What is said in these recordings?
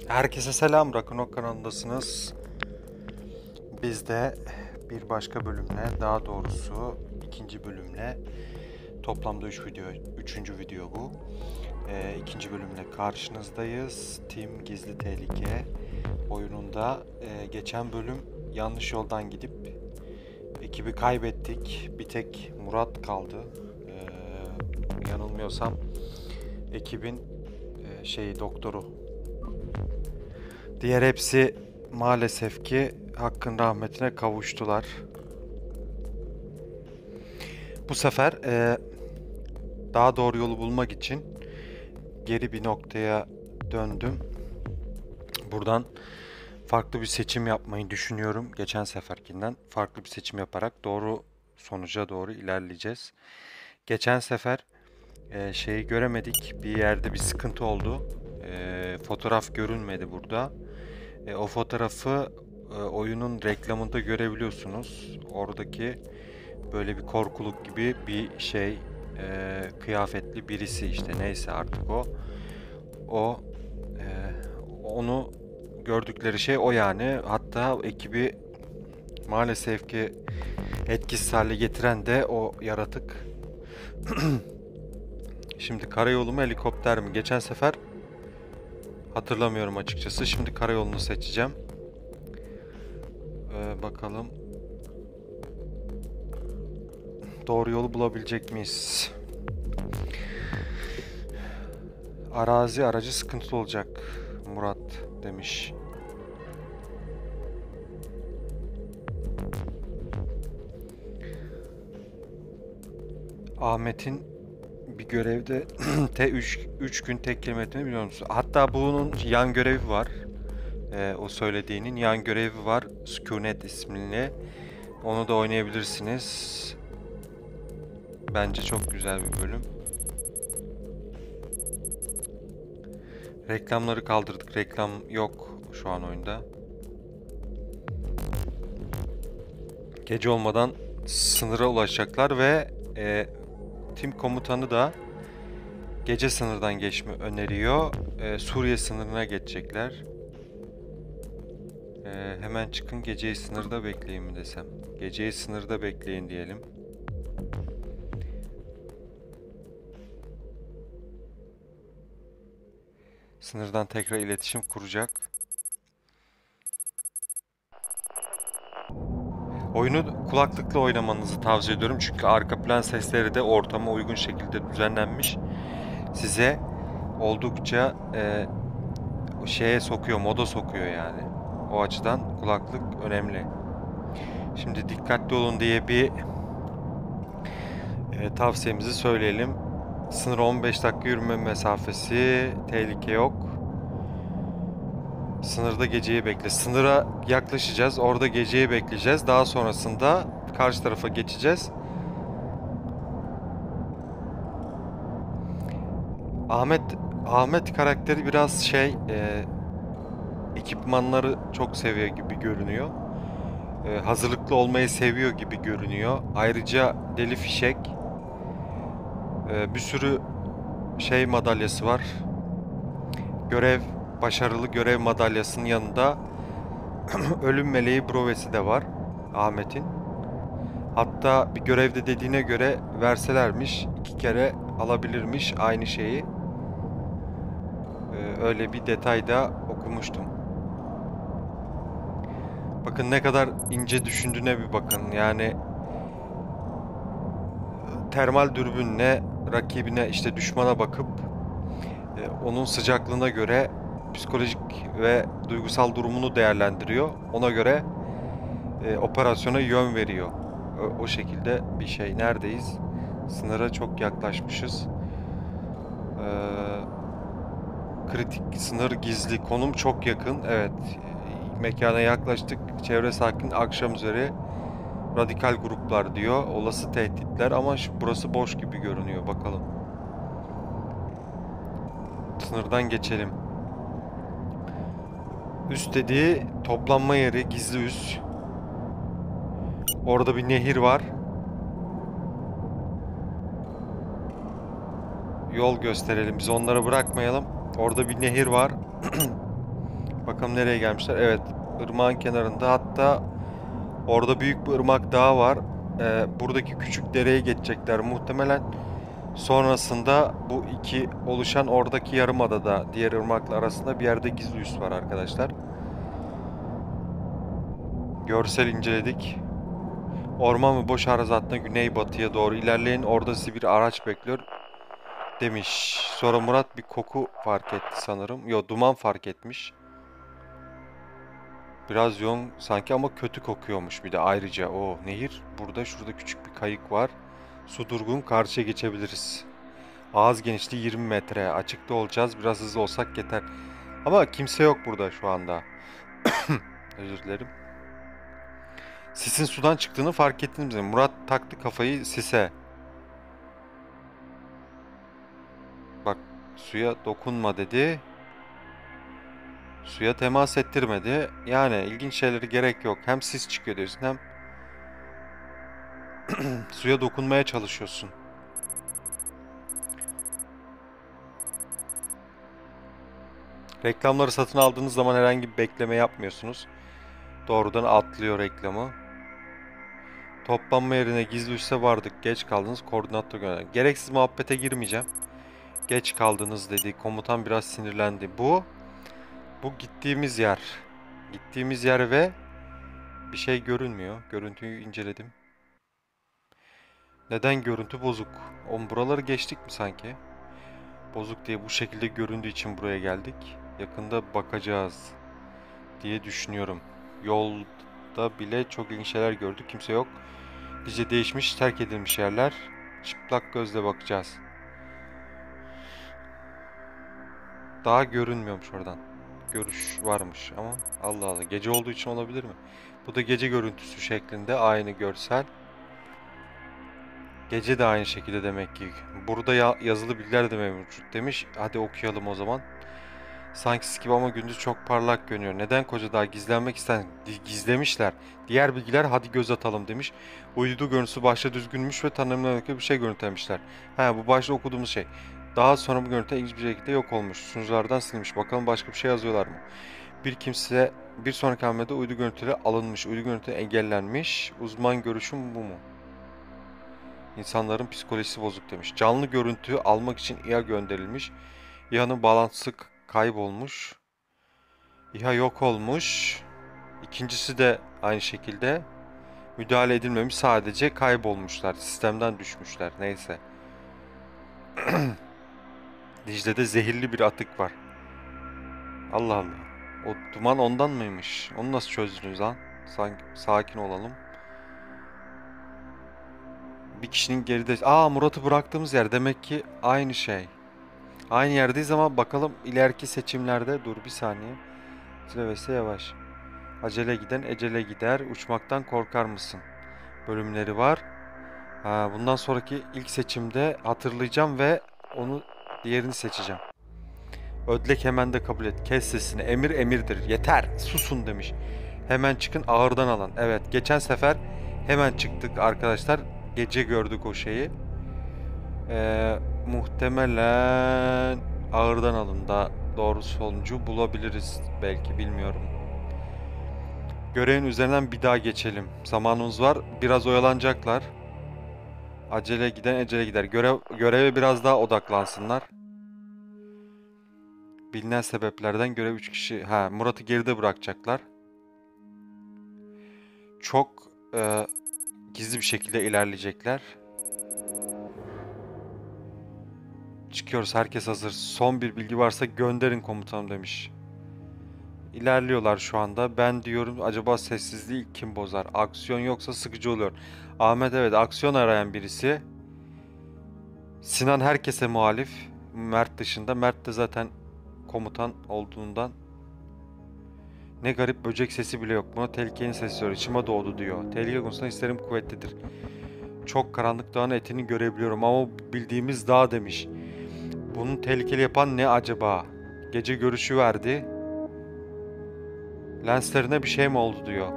Herkese selam, Ragnarok kanalındasınız. Biz de bir başka bölümle, daha doğrusu ikinci bölümle, toplamda 3. video bu. İkinci bölümle karşınızdayız. Team Gizli Tehlike oyununda geçen bölüm yanlış yoldan gidip ekibi kaybettik. Bir tek Murat kaldı. Yanılmıyorsam ekibin doktoru. Diğer hepsi maalesef ki Hakk'ın rahmetine kavuştular. Bu sefer daha doğru yolu bulmak için geri bir noktaya döndüm. Buradan farklı bir seçim yapmayı düşünüyorum. Geçen seferkinden farklı bir seçim yaparak doğru sonuca doğru ilerleyeceğiz. Geçen sefer şeyi göremedik. Bir yerde bir sıkıntı oldu. Fotoğraf görünmedi burada. O fotoğrafı oyunun reklamında görebiliyorsunuz. Oradaki böyle bir korkuluk gibi bir şey, kıyafetli birisi işte neyse artık o. O onu gördükleri şey o yani. Hatta ekibi maalesef ki etkisiz hale getiren de o yaratık. Şimdi karayolu mu helikopter mi? Geçen sefer hatırlamıyorum açıkçası. Şimdi karayolunu seçeceğim. Bakalım. Doğru yolu bulabilecek miyiz? Aracı sıkıntılı olacak Murat demiş. Ahmet'in bir görevde üç gün tek kelime ettiğini biliyor musun? Hatta bunun yan görevi var. O söylediğinin yan görevi var. Sükunet ismini. Onu da oynayabilirsiniz. Bence çok güzel bir bölüm. Reklamları kaldırdık. Reklam yok şu an oyunda. Gece olmadan sınıra ulaşacaklar ve tim komutanı da gece sınırdan geçme öneriyor. Suriye sınırına geçecekler. Hemen çıkın, geceyi sınırda bekleyin mi desem. Geceyi sınırda bekleyin diyelim. Sınırdan tekrar iletişim kuracak. Oyunu kulaklıkla oynamanızı tavsiye ediyorum. Çünkü arka plan sesleri de ortama uygun şekilde düzenlenmiş. Size oldukça moda sokuyor yani. O açıdan kulaklık önemli. Şimdi dikkatli olun diye bir tavsiyemizi söyleyelim. Sınır 15 dakika yürüme mesafesi, tehlike yok. Sınırda geceyi bekle. Sınıra yaklaşacağız. Orada geceyi bekleyeceğiz. Daha sonrasında karşı tarafa geçeceğiz. Ahmet karakteri biraz ekipmanları çok seviyor gibi görünüyor. Hazırlıklı olmayı seviyor gibi görünüyor. Ayrıca deli fişek, bir sürü madalyası var. Başarılı görev madalyasının yanında ölüm meleği brovesi de var Ahmet'in. Hatta bir görevde dediğine göre verselermiş 2 kere alabilirmiş aynı şeyi. Öyle bir detay da okumuştum. Bakın ne kadar ince düşündüğüne bir bakın. Yani termal dürbünle rakibine işte düşmana bakıp onun sıcaklığına göre psikolojik ve duygusal durumunu değerlendiriyor. Ona göre operasyona yön veriyor. O şekilde bir şey. Neredeyiz? Sınıra çok yaklaşmışız. Kritik sınır gizli. Konum çok yakın. Evet. Mekana yaklaştık. Çevre sakin. Akşam üzeri radikal gruplar diyor. Olası tehditler ama burası boş gibi görünüyor. Bakalım. Sınırdan geçelim. Üst dediği toplanma yeri. Gizli üs. Orada bir nehir var. Yol gösterelim. Biz onları bırakmayalım. Orada bir nehir var. Bakalım nereye gelmişler. Evet, ırmağın kenarında. Hatta orada büyük bir ırmak daha var. Buradaki küçük dereye geçecekler muhtemelen. Sonrasında bu iki oluşan oradaki yarımadada diğer ırmakla arasında bir yerde gizli üs var arkadaşlar. Görsel inceledik. Orman ve boş arazi hattına güneybatıya doğru ilerleyin. Orada sizi bir araç bekliyor demiş. Sonra Murat bir koku fark etti sanırım. Yo, duman fark etmiş. Biraz yoğun sanki ama kötü kokuyormuş bir de ayrıca. O nehir. Şurada küçük bir kayık var. Su durgun, karşıya geçebiliriz. Ağız genişliği 20 metre. Açıkta olacağız. Biraz hızlı olsak yeter. Ama kimse yok burada şu anda. Özür dilerim. Sisin sudan çıktığını fark ettiniz mi? Murat taktı kafayı sise. Bak, suya dokunma dedi. Suya temas ettirmedi. Yani ilginç şeyleri gerek yok. Hem sis çıkıyor diyorsun hem suya dokunmaya çalışıyorsun. Reklamları satın aldığınız zaman herhangi bir bekleme yapmıyorsunuz. Doğrudan atlıyor reklamı. Toplanma yerine gizli üsse vardık. Geç kaldınız. Koordinatla gönder. Gereksiz muhabbete girmeyeceğim. Geç kaldınız dedi. Komutan biraz sinirlendi. Bu gittiğimiz yer. Gittiğimiz yer ve bir şey görünmüyor. Görüntüyü inceledim. Neden görüntü bozuk? Oğlum, buraları geçtik mi sanki? Bozuk diye bu şekilde göründüğü için buraya geldik. Yakında bakacağız diye düşünüyorum. Yolda bile çok ilginç şeyler gördük. Kimse yok. İyice değişmiş, terk edilmiş yerler. Çıplak gözle bakacağız. Daha görünmüyormuş oradan. Görüş varmış ama Allah Allah. Gece olduğu için olabilir mi? Bu da gece görüntüsü şeklinde aynı görsel. Gece de aynı şekilde demek ki. Burada yazılı bilgiler de mevcut demiş. Hadi okuyalım o zaman. Sanki sis gibi ama gündüz çok parlak görünüyor. Neden koca dağ gizlenmek isten gizlemişler. Diğer bilgiler hadi göz atalım demiş. Uydu görüntüsü başta düzgünmüş ve tanımlanacak bir şey görüntülemişler. Bu başta okuduğumuz şey. Daha sonra bu görüntü ilginç bir şekilde yok olmuş. Sunuculardan silinmiş. Bakalım başka bir şey yazıyorlar mı? Bir kimse bir sonraki hamlede uydu görüntüleri alınmış. Uydu görüntü engellenmiş. Uzman görüşüm bu mu? İnsanların psikolojisi bozuk demiş. Canlı görüntüyü almak için İHA gönderilmiş. İHA'nın bağlantısı kaybolmuş. İHA yok olmuş. İkincisi de aynı şekilde müdahale edilmemiş. Sadece kaybolmuşlar. Sistemden düşmüşler. Neyse. Dicle'de zehirli bir atık var. Allah Allah. O duman ondan mıymış? Onu nasıl çözdünüz lan? Sakin olalım. Bir kişinin geride... Murat'ı bıraktığımız yer. Demek ki aynı şey. Aynı yerdeyiz ama bakalım ileriki seçimlerde. Dur bir saniye. Silvestre yavaş. Acele giden ecele gider. Uçmaktan korkar mısın? Bölümleri var. Bundan sonraki ilk seçimde hatırlayacağım ve diğerini seçeceğim. Ödlek hemen de kabul et. Kes sesini. Emir emirdir. Yeter. Susun demiş. Hemen çıkın ağırdan alan. Evet, geçen sefer hemen çıktık arkadaşlar. Gece gördük o şeyi. Muhtemelen ağırdan alın da doğru sonucu bulabiliriz. Belki, bilmiyorum. Görevin üzerinden bir daha geçelim. Zamanımız var. Biraz oyalanacaklar. Acele giden ecele gider. Göreve biraz daha odaklansınlar. Bilinen sebeplerden görev 3 kişi... Murat'ı geride bırakacaklar. Çok gizli bir şekilde ilerleyecekler. Çıkıyoruz. Herkes hazır. Son bir bilgi varsa gönderin komutanım demiş. İlerliyorlar şu anda. Ben diyorum acaba sessizliği kim bozar? Aksiyon yoksa sıkıcı oluyor. Ahmet, evet, aksiyon arayan birisi. Sinan herkese muhalif. Mert dışında. Mert de zaten komutan olduğundan. Ne garip, böcek sesi bile yok. Buna tehlikenin sesi diyor. İçime doğdu diyor. Tehlike konusunda hislerim kuvvetlidir. Çok karanlık dağın etini görebiliyorum ama bildiğimiz dağ demiş. Bunu tehlikeli yapan ne acaba? Gece görüşü verdi. Lenslerine bir şey mi oldu diyor.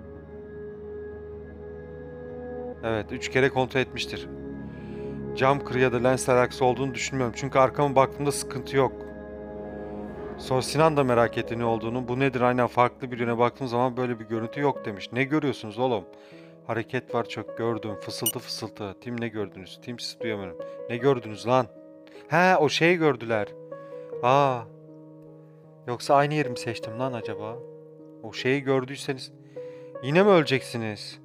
Evet, 3 kere kontrol etmiştir. Cam kırı ya da lensler aksi olduğunu düşünmüyorum. Çünkü arkama baktığımda sıkıntı yok. Sinan da merak etti ne olduğunu. Bu nedir? Aynen farklı bir yöne baktığım zaman böyle bir görüntü yok demiş. Ne görüyorsunuz oğlum? Hareket var çok gördüm. Fısıltı fısıltı. Tim ne gördünüz? Tim siz duyamıyorum. Ne gördünüz lan? He o şeyi gördüler. Aa. Yoksa aynı yeri mi seçtim lan acaba? O şeyi gördüyseniz yine mi öleceksiniz?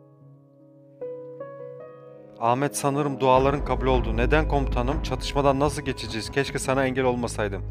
Ahmet sanırım duaların kabul oldu. Neden komutanım? Çatışmadan nasıl geçeceğiz? Keşke sana engel olmasaydım.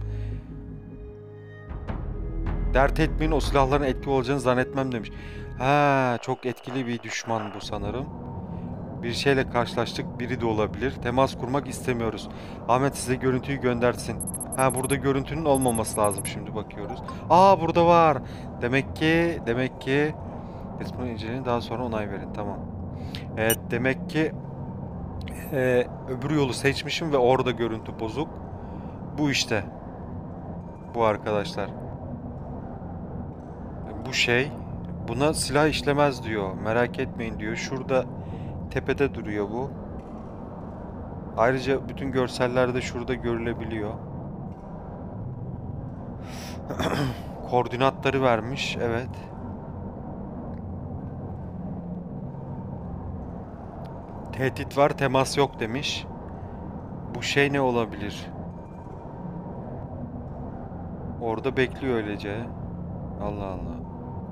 Dert etmeyin o silahların etkili olacağını zannetmem demiş. Ha, çok etkili bir düşman bu sanırım. Bir şeyle karşılaştık. Biri de olabilir. Temas kurmak istemiyoruz. Ahmet size görüntüyü göndersin. Ha burada görüntünün olmaması lazım. Şimdi bakıyoruz. Aa burada var. Demek ki resmen inceleyin daha sonra onay verin. Tamam. Evet demek ki öbür yolu seçmişim ve orada görüntü bozuk. Bu işte. Bu arkadaşlar. Bu şey. Buna silah işlemez diyor. Merak etmeyin diyor. Şurada tepede duruyor bu. Ayrıca bütün görsellerde şurada görülebiliyor. Koordinatları vermiş. Evet. Tehdit var, temas yok demiş. Bu şey ne olabilir? Orada bekliyor öylece. Allah Allah.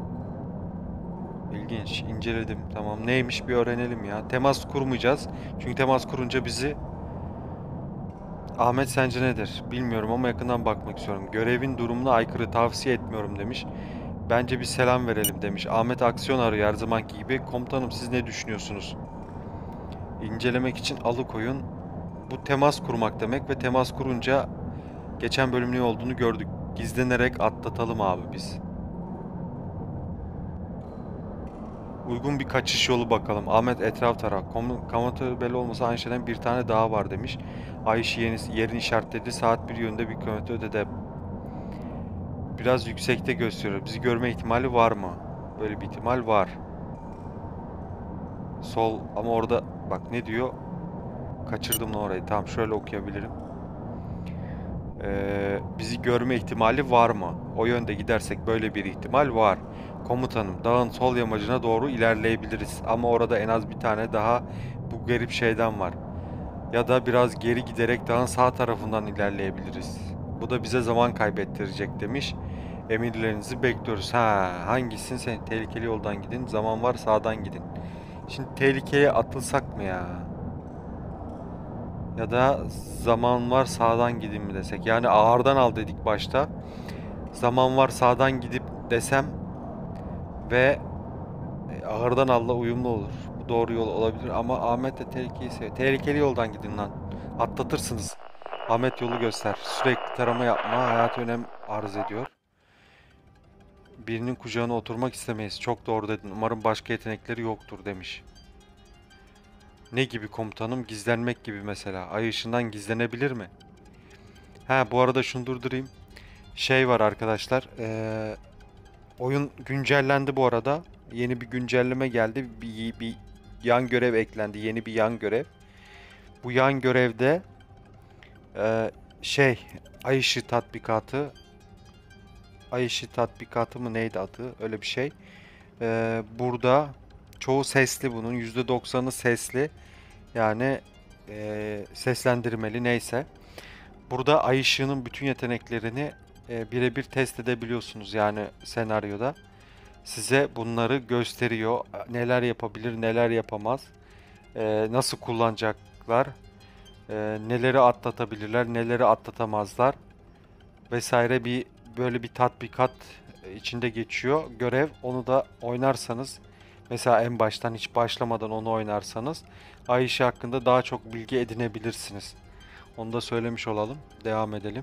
İlginç. İnceledim. Tamam. Neymiş bir öğrenelim ya. Temas kurmayacağız. Çünkü temas kurunca bizi... Ahmet sence nedir? Bilmiyorum ama yakından bakmak istiyorum. Görevin durumuna aykırı tavsiye etmiyorum demiş. Bence bir selam verelim demiş. Ahmet aksiyon arıyor her zamanki gibi. Komutanım siz ne düşünüyorsunuz? İncelemek için alıkoyun. Bu temas kurmak demek ve temas kurunca geçen bölüm ne olduğunu gördük. Gizlenerek atlatalım abi biz. Uygun bir kaçış yolu bakalım. Ahmet etraf tara. Komutanı belli olmasa aynı şeyden bir tane daha var demiş. Ayşe yerini işaretledi. Saat bir yönde 1 kilometre ötede. Biraz yüksekte gösteriyor. Bizi görme ihtimali var mı? Böyle bir ihtimal var. Sol ama orada bak ne diyor? Kaçırdım lan orayı. Tamam şöyle okuyabilirim. Bizi görme ihtimali var mı? O yönde gidersek böyle bir ihtimal var. Komutanım, dağın sol yamacına doğru ilerleyebiliriz. Ama orada en az bir tane daha bu garip şeyden var. Ya da biraz geri giderek dağın sağ tarafından ilerleyebiliriz. Bu da bize zaman kaybettirecek demiş. Emirlerinizi bekliyoruz. Ha, hangisin sen? Tehlikeli yoldan gidin. Zaman var sağdan gidin. Şimdi tehlikeye atılsak mı ya? Ya da zaman var sağdan gidin mi desek? Yani ağırdan al dedik başta. Zaman var sağdan gidip desem ve ağırdan alla uyumlu olur. Bu doğru yol olabilir ama Ahmet de tehlikeyi seviyor. Tehlikeli yoldan gidin lan. Atlatırsınız. Ahmet yolu göster. Sürekli tarama yapma hayati önem arz ediyor. Birinin kucağına oturmak istemeyiz. Çok doğru dedin. Umarım başka yetenekleri yoktur demiş. Ne gibi komutanım? Gizlenmek gibi mesela. Ay ışığından gizlenebilir mi? Ha bu arada şunu durdurayım. Şey var arkadaşlar. Oyun güncellendi bu arada. Yeni bir güncelleme geldi. Bir yan görev eklendi. Yeni bir yan görev. Bu yan görevde şey Ay ışığı tatbikatı Ay ışığı tatbikatı mı neydi adı? Öyle bir şey. Burada çoğu sesli bunun. %90'ı sesli. Yani seslendirmeli neyse. Burada ay ışığının bütün yeteneklerini birebir test edebiliyorsunuz yani senaryoda. Size bunları gösteriyor. Neler yapabilir, neler yapamaz. Nasıl kullanacaklar. Neleri atlatabilirler, neleri atlatamazlar. Vesaire böyle bir tatbikat içinde geçiyor görev. Onu da oynarsanız mesela en baştan hiç başlamadan onu oynarsanız ay ışığı hakkında daha çok bilgi edinebilirsiniz. Onu da söylemiş olalım. Devam edelim.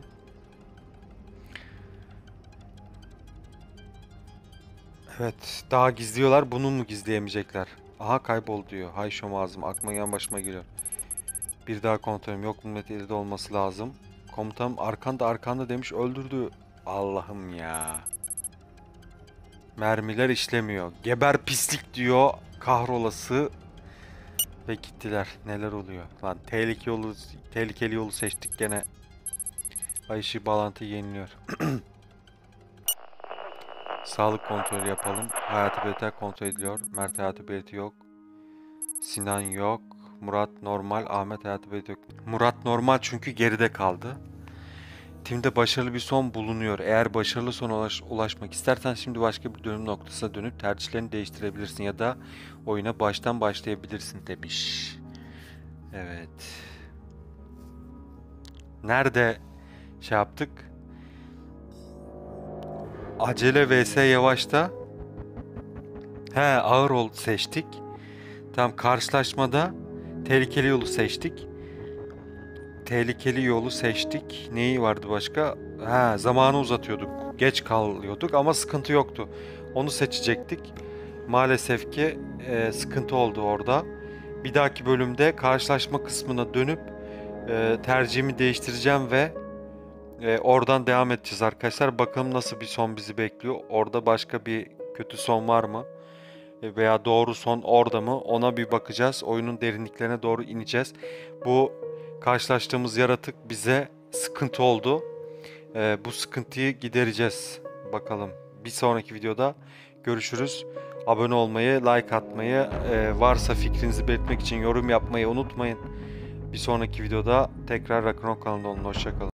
Evet, daha gizliyorlar. Bunu mu gizleyemeyecekler? Aha kaybol diyor. Hay şom ağzım. Aklıma yan başıma geliyor. Bir daha komutanım. Yok millet elde olması lazım. Komutanım arkanda demiş. Öldürdü. Allah'ım ya. Mermiler işlemiyor. Geber pislik diyor. Kahrolası. Ve gittiler. Neler oluyor? Lan tehlikeli yolu seçtik gene. Ay ışığı bağlantı yeniliyor. Sağlık kontrolü yapalım. Hayati belirtiler kontrol ediliyor. Mert hayati belirti yok. Sinan yok. Murat normal. Ahmet hayati belirti yok. Murat normal çünkü geride kaldı. Tim'de başarılı bir son bulunuyor. Eğer başarılı sona ulaşmak istersen şimdi başka bir dönüm noktasına dönüp tercihlerini değiştirebilirsin ya da oyuna baştan başlayabilirsin demiş. Evet. Nerede şey yaptık? Acele vs yavaşta. Ağır ol seçtik. Tam karşılaşmada tehlikeli yolu seçtik. Tehlikeli yolu seçtik. Neyi vardı başka? Zamanı uzatıyorduk. Geç kalıyorduk ama sıkıntı yoktu. Onu seçecektik. Maalesef ki sıkıntı oldu orada. Bir dahaki bölümde karşılaşma kısmına dönüp tercihimi değiştireceğim ve oradan devam edeceğiz arkadaşlar. Bakalım nasıl bir son bizi bekliyor. Orada başka bir kötü son var mı? Veya doğru son orada mı? Ona bir bakacağız. Oyunun derinliklerine doğru ineceğiz. Bu karşılaştığımız yaratık bize sıkıntı oldu. Bu sıkıntıyı gidereceğiz. Bakalım. Bir sonraki videoda görüşürüz. Abone olmayı, like atmayı, varsa fikrinizi belirtmek için yorum yapmayı unutmayın. Bir sonraki videoda tekrar Rock'n'Roll kanalında olun. Hoşça kalın.